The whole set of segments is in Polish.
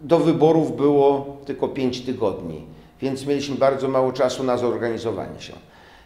do wyborów było tylko 5 tygodni, więc mieliśmy bardzo mało czasu na zorganizowanie się.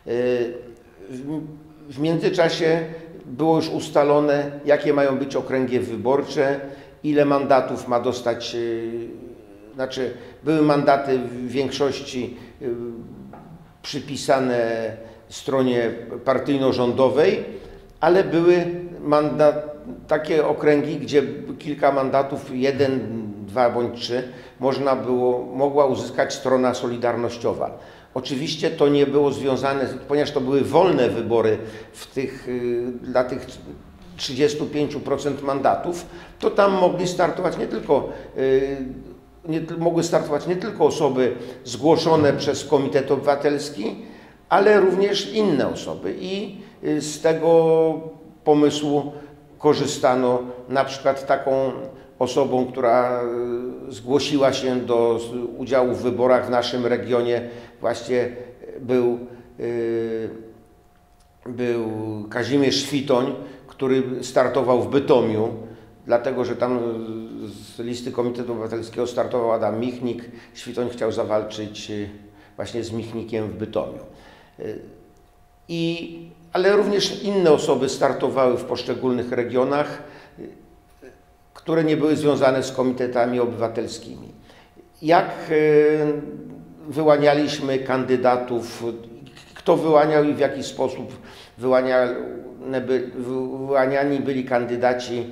W międzyczasie było już ustalone, jakie mają być okręgi wyborcze, ile mandatów ma dostać, znaczy były mandaty w większości przypisane stronie partyjno-rządowej, ale były takie okręgi, gdzie kilka mandatów, 1, 2 bądź 3, mogła uzyskać strona solidarnościowa. Oczywiście to nie było związane, ponieważ to były wolne wybory dla tych 35% mandatów, to tam mogli startować mogły startować nie tylko osoby zgłoszone przez Komitet Obywatelski, ale również inne osoby i z tego pomysłu korzystano. Na przykład taką osobą, która zgłosiła się do udziału w wyborach w naszym regionie, właśnie był Kazimierz Świtoń, który startował w Bytomiu, dlatego że tam z listy Komitetu Obywatelskiego startował Adam Michnik. Świtoń chciał zawalczyć właśnie z Michnikiem w Bytomiu. Ale również inne osoby startowały w poszczególnych regionach, które nie były związane z komitetami obywatelskimi. Jak wyłanialiśmy kandydatów, kto wyłaniał i w jaki sposób wyłaniani byli kandydaci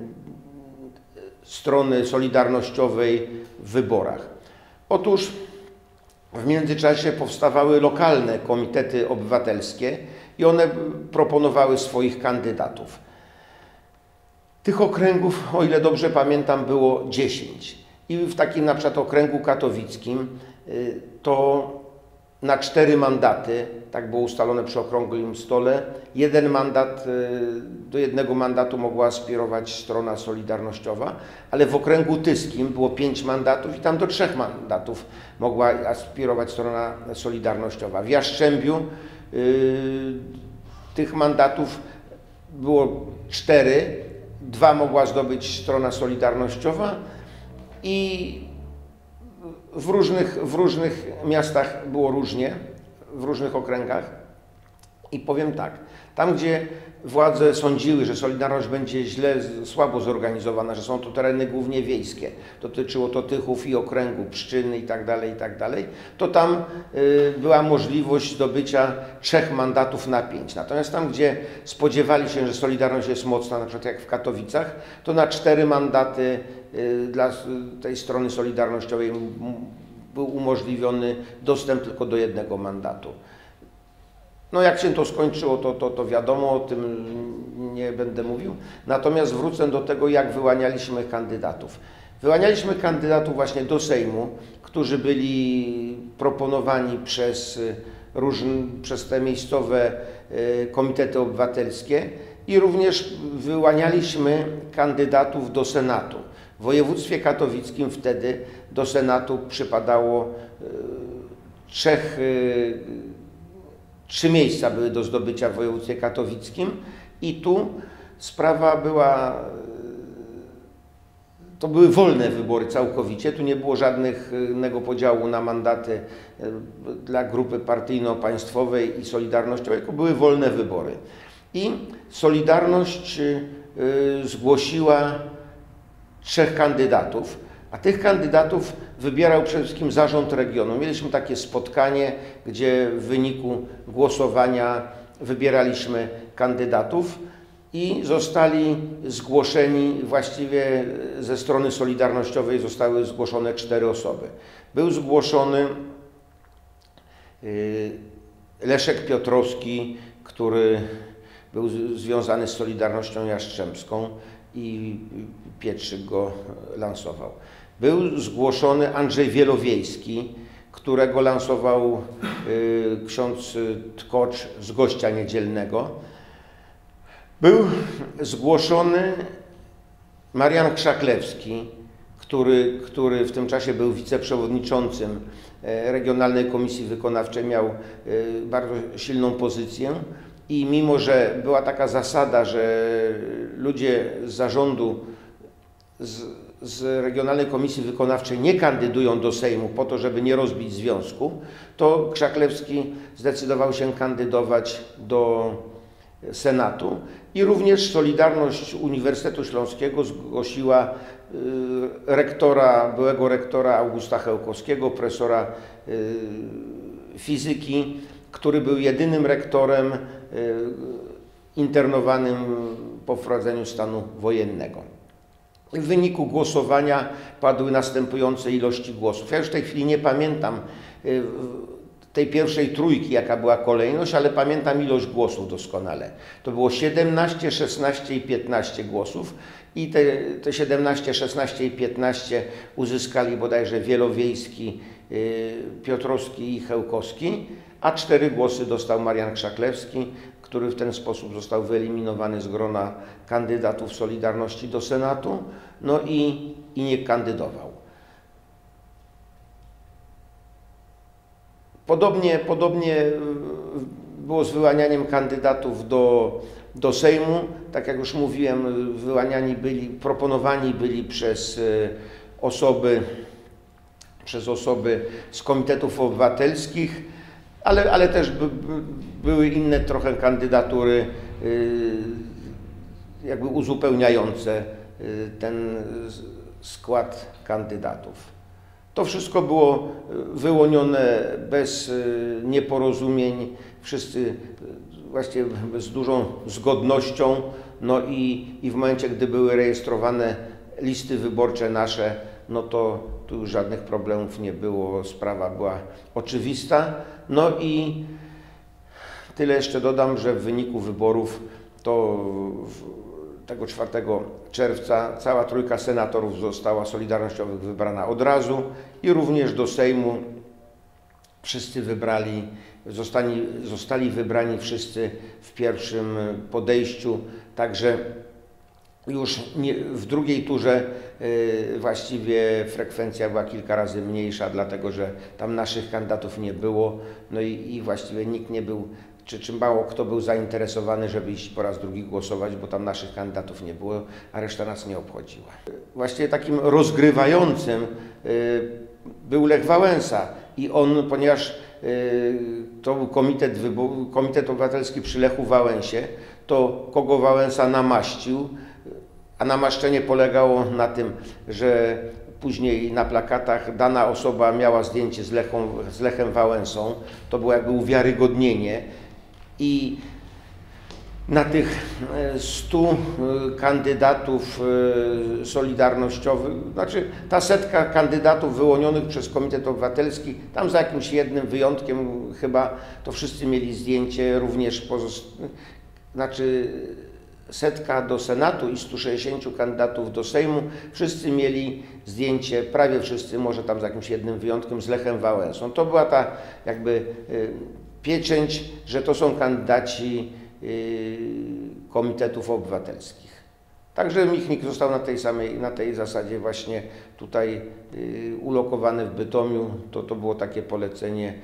strony solidarnościowej w wyborach? Otóż w międzyczasie powstawały lokalne komitety obywatelskie i one proponowały swoich kandydatów. Tych okręgów, o ile dobrze pamiętam, było 10. I w takim na przykład okręgu katowickim to na 4 mandaty, tak było ustalone przy okrągłym stole, do jednego mandatu mogła aspirować strona solidarnościowa, ale w okręgu tyskim było 5 mandatów i tam do 3 mandatów mogła aspirować strona solidarnościowa. W Jastrzębiu tych mandatów było 4, 2 mogła zdobyć strona solidarnościowa i w różnych miastach było różnie, w różnych okręgach. I powiem tak, tam gdzie władze sądziły, że Solidarność będzie słabo zorganizowana, że są to tereny głównie wiejskie, dotyczyło to Tychów i okręgu, Pszczyny itd., to tam była możliwość zdobycia 3 mandatów na 5. Natomiast tam, gdzie spodziewali się, że Solidarność jest mocna, na przykład jak w Katowicach, to na 4 mandaty dla tej strony solidarnościowej był umożliwiony dostęp tylko do 1 mandatu. No jak się to skończyło, to wiadomo, o tym nie będę mówił. Natomiast wrócę do tego, jak wyłanialiśmy kandydatów. Wyłanialiśmy kandydatów właśnie do Sejmu, którzy byli proponowani przez te miejscowe komitety obywatelskie i również wyłanialiśmy kandydatów do Senatu. W województwie katowickim wtedy do Senatu przypadało 3 miejsca były do zdobycia w województwie katowickim i tu sprawa była, to były wolne wybory całkowicie, tu nie było żadnego podziału na mandaty dla grupy partyjno-państwowej i solidarnościowej, tylko były wolne wybory. I Solidarność zgłosiła 3 kandydatów, a tych kandydatów wybierał przede wszystkim zarząd regionu. Mieliśmy takie spotkanie, gdzie w wyniku głosowania wybieraliśmy kandydatów i zostali zgłoszeni, właściwie ze strony solidarnościowej zostały zgłoszone 4 osoby. Był zgłoszony Leszek Piotrowski, który był związany z Solidarnością Jastrzębską i Pietrzyk go lansował. Był zgłoszony Andrzej Wielowiejski, którego lansował ksiądz Tkocz z Gościa Niedzielnego. Był zgłoszony Marian Krzaklewski, który w tym czasie był wiceprzewodniczącym Regionalnej Komisji Wykonawczej, miał bardzo silną pozycję i mimo, że była taka zasada, że ludzie z zarządu z Regionalnej Komisji Wykonawczej nie kandydują do Sejmu po to, żeby nie rozbić związku, to Krzaklewski zdecydował się kandydować do Senatu i również Solidarność Uniwersytetu Śląskiego zgłosiła byłego rektora Augusta Chełkowskiego, profesora fizyki, który był jedynym rektorem internowanym po wprowadzeniu stanu wojennego. W wyniku głosowania padły następujące ilości głosów. Ja już w tej chwili nie pamiętam tej pierwszej trójki, jaka była kolejność, ale pamiętam ilość głosów doskonale. To było 17, 16 i 15 głosów i te 17, 16 i 15 uzyskali bodajże Wielowiejski, Piotrowski i Chełkowski, a 4 głosy dostał Marian Krzaklewski, który w ten sposób został wyeliminowany z grona kandydatów Solidarności do Senatu, no i nie kandydował. Podobnie było z wyłanianiem kandydatów do Sejmu. Tak jak już mówiłem, proponowani byli przez osoby z komitetów obywatelskich, ale też były inne trochę kandydatury jakby uzupełniające ten skład kandydatów. To wszystko było wyłonione bez nieporozumień, wszyscy właściwie z dużą zgodnością, no i w momencie, gdy były rejestrowane listy wyborcze nasze, no to tu już żadnych problemów nie było, sprawa była oczywista. No i tyle jeszcze dodam, że w wyniku wyborów tego 4 czerwca cała trójka senatorów została solidarnościowych wybrana od razu i również do Sejmu wszyscy zostali wybrani wszyscy w pierwszym podejściu, także już w drugiej turze właściwie frekwencja była kilka razy mniejsza, dlatego że tam naszych kandydatów nie było, no i właściwie nikt nie był, czy mało kto był zainteresowany, żeby iść po raz drugi głosować, bo tam naszych kandydatów nie było, a reszta nas nie obchodziła. Właściwie takim rozgrywającym był Lech Wałęsa i on, ponieważ to był Komitet Obywatelski przy Lechu Wałęsie, to kogo Wałęsa namaścił, a namaszczenie polegało na tym, że później na plakatach dana osoba miała zdjęcie z Lechem Wałęsą, to było jakby uwiarygodnienie i na tych 100 kandydatów solidarnościowych, znaczy ta setka kandydatów wyłonionych przez Komitet Obywatelski, tam za jakimś jednym wyjątkiem chyba to wszyscy mieli zdjęcie, również setka do Senatu i 160 kandydatów do Sejmu, wszyscy mieli zdjęcie, prawie wszyscy, może tam z jakimś jednym wyjątkiem, z Lechem Wałęsą. To była ta jakby pieczęć, że to są kandydaci komitetów obywatelskich. Także Michnik został na tej zasadzie właśnie tutaj ulokowany w Bytomiu. To było takie polecenie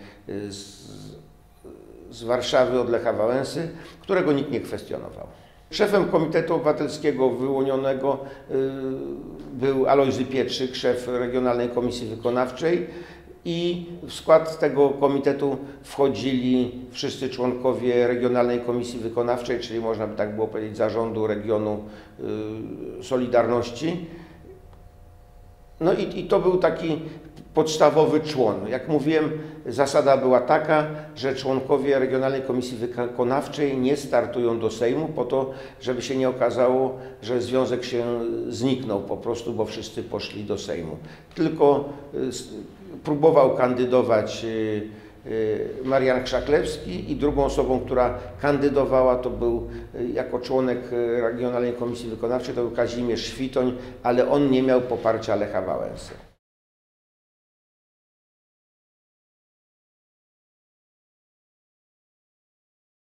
z Warszawy od Lecha Wałęsy, którego nikt nie kwestionował. Szefem Komitetu Obywatelskiego wyłonionego był Alojzy Pietrzyk, szef Regionalnej Komisji Wykonawczej i w skład tego komitetu wchodzili wszyscy członkowie Regionalnej Komisji Wykonawczej, czyli można by tak było powiedzieć zarządu regionu Solidarności. No i to był taki podstawowy człon. Jak mówiłem, zasada była taka, że członkowie Regionalnej Komisji Wykonawczej nie startują do Sejmu po to, żeby się nie okazało, że związek się zniknął po prostu, bo wszyscy poszli do Sejmu. Tylko próbował kandydować Marian Krzaklewski i drugą osobą, która kandydowała, to był jako członek Regionalnej Komisji Wykonawczej, to był Kazimierz Świtoń, ale on nie miał poparcia Lecha Wałęsy.